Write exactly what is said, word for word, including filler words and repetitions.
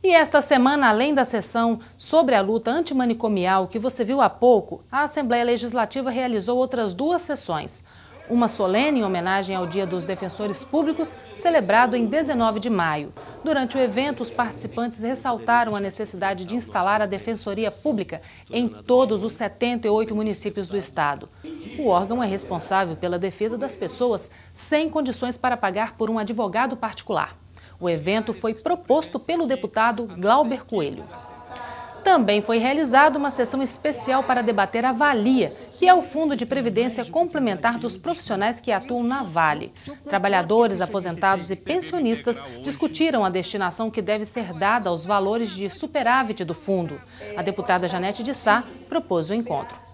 E esta semana, além da sessão sobre a luta antimanicomial que você viu há pouco, a Assembleia Legislativa realizou outras duas sessões. Uma solene em homenagem ao Dia dos Defensores Públicos, celebrado em dezenove de maio. Durante o evento, os participantes ressaltaram a necessidade de instalar a Defensoria Pública em todos os setenta e oito municípios do estado. O órgão é responsável pela defesa das pessoas sem condições para pagar por um advogado particular. O evento foi proposto pelo deputado Glauber Coelho. Também foi realizada uma sessão especial para debater a Valia, que é o Fundo de Previdência Complementar dos profissionais que atuam na Vale. Trabalhadores, aposentados e pensionistas discutiram a destinação que deve ser dada aos valores de superávit do fundo. A deputada Janete de Sá propôs o encontro.